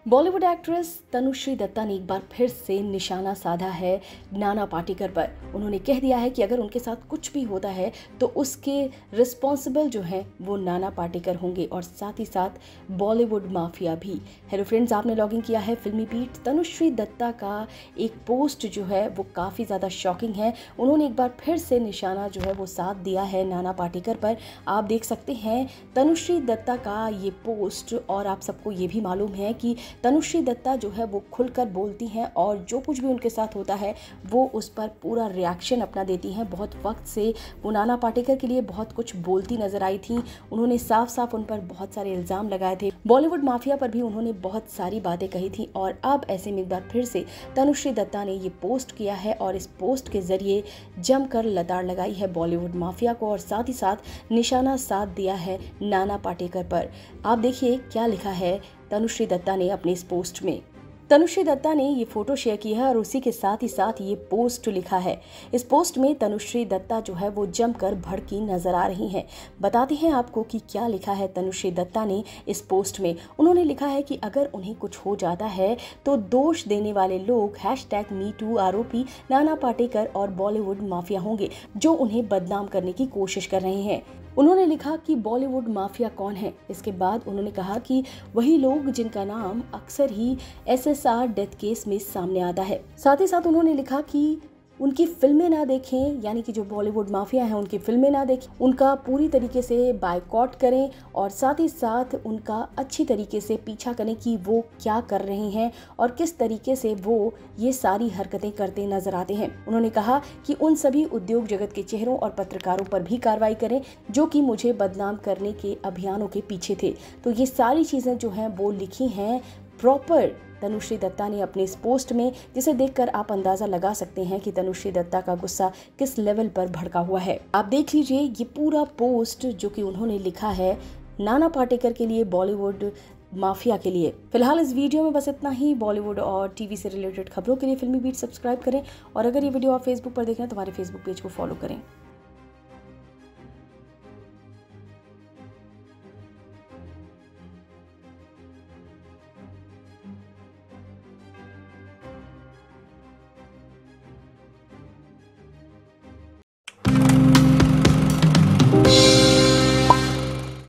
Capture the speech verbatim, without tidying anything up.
Bollywood actress Tanushree Dutta ने एक बार फिर से निशाना साधा है नाना पाटेकर पर। उन्होंने कह दिया है कि अगर उनके साथ कुछ भी होता है तो उसके रिस्पॉन्सिबल जो है वो नाना पाटेकर होंगे और साथ ही साथ बॉलीवुड माफिया भी। हेलो फ्रेंड्स, आपने लॉगिन किया है फिल्मी बीट। तनुश्री दत्ता का एक पोस्ट जो है वो काफ़ी ज़्यादा शॉकिंग है। उन्होंने एक बार फिर से निशाना जो है वो साध दिया है नाना पाटेकर पर। आप देख सकते हैं तनुश्री दत्ता का ये पोस्ट, और आप सबको ये भी मालूम है कि तनुश्री दत्ता जो है वो खुलकर बोलती हैं और जो कुछ भी उनके साथ होता है वो उस पर पूरा रिएक्शन अपना देती हैं। बहुत वक्त से वो नाना पाटेकर के लिए बहुत कुछ बोलती नजर आई थी। उन्होंने साफ साफ उन पर बहुत सारे इल्ज़ाम लगाए थे। बॉलीवुड माफिया पर भी उन्होंने बहुत सारी बातें कही थी और अब ऐसे में एक बार फिर से तनुश्री दत्ता ने ये पोस्ट किया है और इस पोस्ट के जरिए जमकर लताड़ लगाई है बॉलीवुड माफिया को और साथ ही साथ निशाना साध दिया है नाना पाटेकर पर। आप देखिए क्या लिखा है तनुश्री दत्ता ने अपने इस पोस्ट में। तनुश्री दत्ता ने ये फोटो शेयर की है और उसी के साथ ही साथ ये पोस्ट लिखा है। इस पोस्ट में तनुश्री दत्ता जो है वो जमकर भड़की नजर आ रही हैं। बताते हैं आपको कि क्या लिखा है तनुश्री दत्ता ने इस पोस्ट में। उन्होंने लिखा है कि अगर उन्हें कुछ हो जाता है तो दोष देने वाले लोग हैश टैग मी टू आरोपी नाना पाटेकर और बॉलीवुड माफिया होंगे जो उन्हें बदनाम करने की कोशिश कर रहे हैं। उन्होंने लिखा कि बॉलीवुड माफिया कौन है। इसके बाद उन्होंने कहा कि वही लोग जिनका नाम अक्सर ही S S R death case में सामने आता है। साथ ही साथ उन्होंने लिखा कि उनकी फिल्में ना देखें, यानी कि जो बॉलीवुड माफिया हैं उनकी फिल्में ना देखें, उनका पूरी तरीके से बायकॉट करें और साथ ही साथ उनका अच्छी तरीके से पीछा करें कि वो क्या कर रहे हैं और किस तरीके से वो ये सारी हरकतें करते नजर आते हैं। उन्होंने कहा कि उन सभी उद्योग जगत के चेहरों और पत्रकारों पर भी कार्रवाई करें जो कि मुझे बदनाम करने के अभियानों के पीछे थे। तो ये सारी चीज़ें जो हैं वो लिखी हैं प्रॉपर तनुश्री दत्ता ने अपने इस पोस्ट में, जिसे देखकर आप अंदाजा लगा सकते हैं कि तनुश्री दत्ता का गुस्सा किस लेवल पर भड़का हुआ है। आप देख लीजिए ये पूरा पोस्ट जो कि उन्होंने लिखा है नाना पाटेकर के लिए, बॉलीवुड माफिया के लिए। फिलहाल इस वीडियो में बस इतना ही। बॉलीवुड और टीवी से रिलेटेड खबरों के लिए फिल्मी बीट सब्सक्राइब करें और अगर ये वीडियो आप फेसबुक पर देख रहे हैं तो हमारे फेसबुक पेज को फॉलो करें।